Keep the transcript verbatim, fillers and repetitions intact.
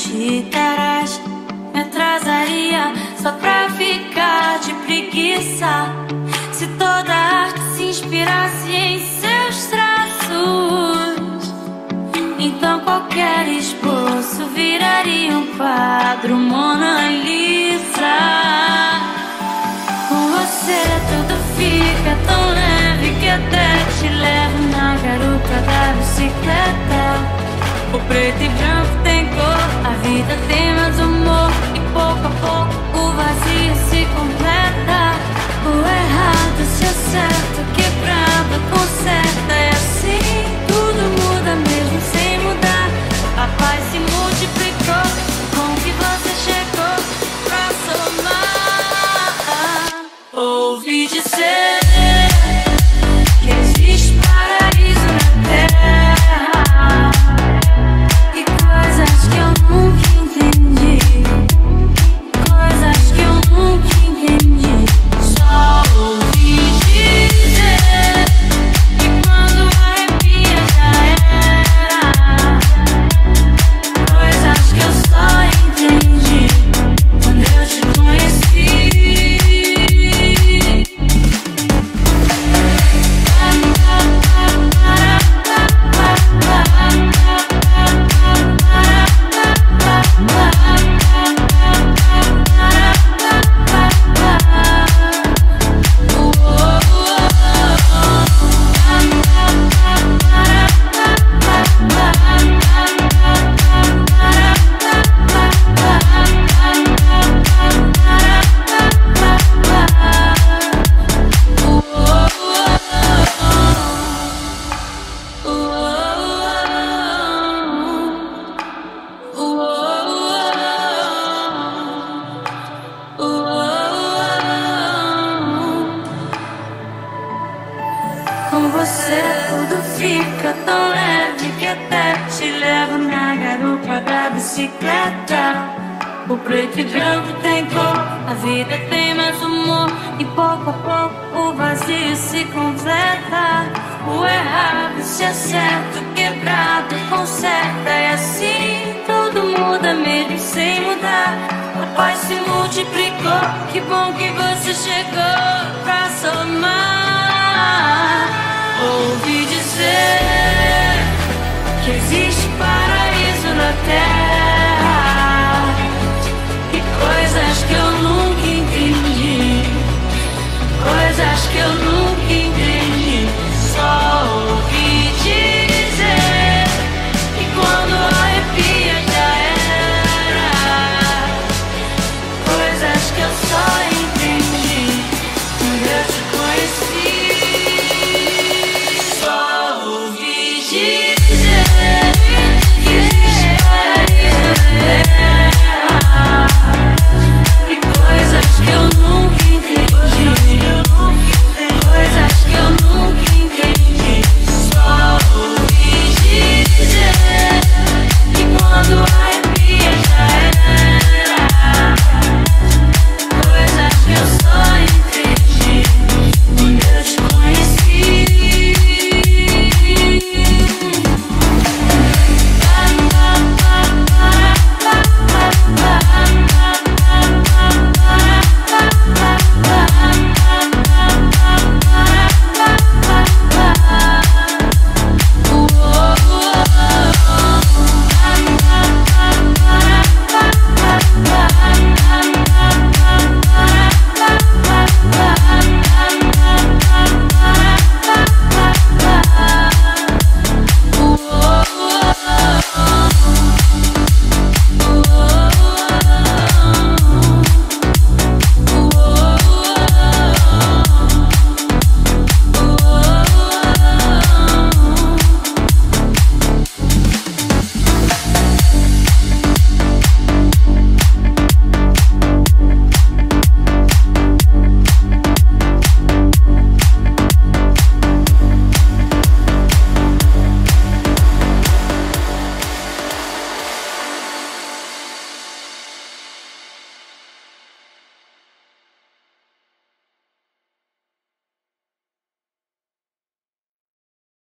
te darás. Me atrasaria só pra ficar de preguiça. Se toda arte se inspirasse em seus traços, então qualquer esboço viraria um quadro Mona Lisa. Com você tudo fica tão leve que até te levo na garupa da bicicleta. O preto e branco tem cor, a vida tem mais humor, e pouco a pouco o vazio se completa. O errado se acerta, quebrado conserta. É assim, tudo muda mesmo sem mudar. A paz se multiplicou, com que você chegou pra somar. Ouvi dizer que existe paraíso na terra, e coisas que eu nunca entendi, coisas que eu nunca entendi. Só ouvi dizer que quando arrepia já era, coisas que eu só entendi quando eu te conheci. Com você tudo fica tão leve que até te levo na garupa da bicicleta. O preto e branco tem cor, a vida tem mais humor, e pouco a pouco o vazio se completa. O errado se acerta, o quebrado conserta. É assim, tudo muda mesmo sem mudar. A paz se multiplicou, que bom que você chegou pra somar. Ouvi dizer que existe